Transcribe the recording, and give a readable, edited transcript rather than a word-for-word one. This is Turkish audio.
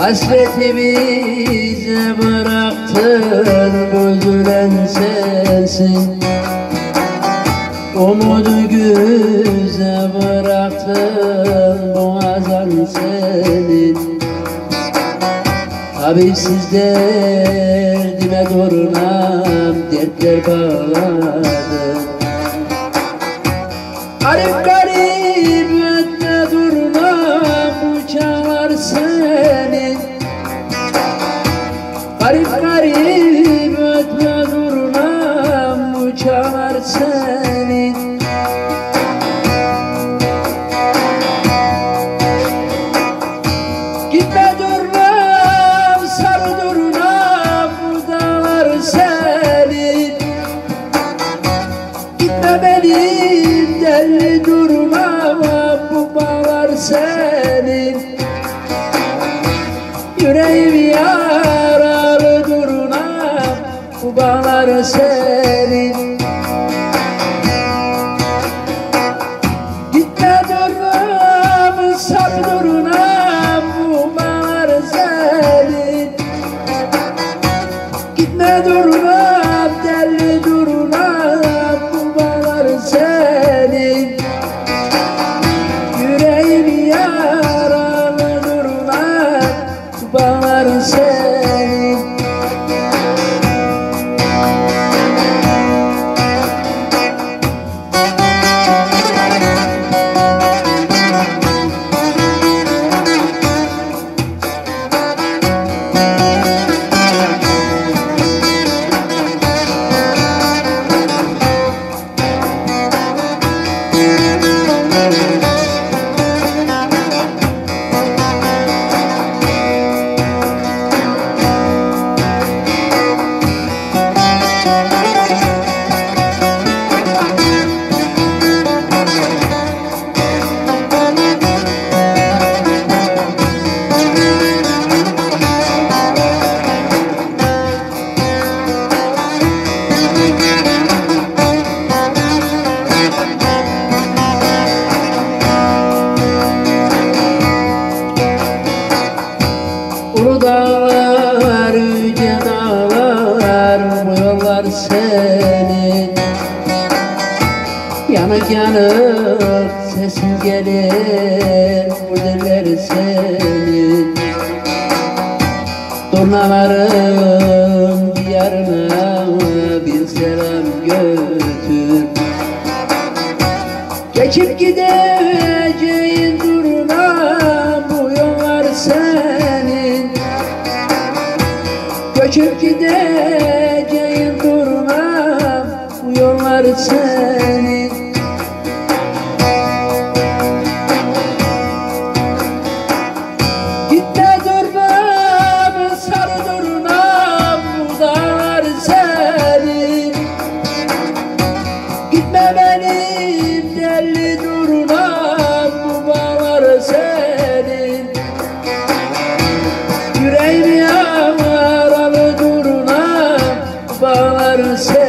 Hasretimize bıraktın, bozülen sensin. Umudu güze bıraktın, boğazan senin. Habibsiz derdime durmam, dertler bağladı. Garip garip ötme durmam, bu çağlar senin. Garip garip ötme durmam, bu çağlar senin. Gitme durmam, sarı durmam, bu dağlar senin. Gitme benim deli durmam, bu bağlar senin. Yüreğim yaralı durmam, bu bağlar senin. Gitme durmam, sarı durmam, bu bağlar senin. Gitme durmam, deli durmam, bu bağlar senin. Yüreğim yaralı durmam, bu bağlar senin. Ulu dağlar, yüce dağlar, bu yollar senin. Yanık yanık sesin gelir, bu diller senin. Turnaların diyarına bir selam götür. Geçip gideceğin durma, bu yollar senin. Göçüp gideceğin durma, bu yollar senin. Gitme durmam, sarı durmam, bu dağlar senin. Gitme benim deli durmam, bu bağlar senin. Yüreğim yaralı durmam, bu bağlar senin.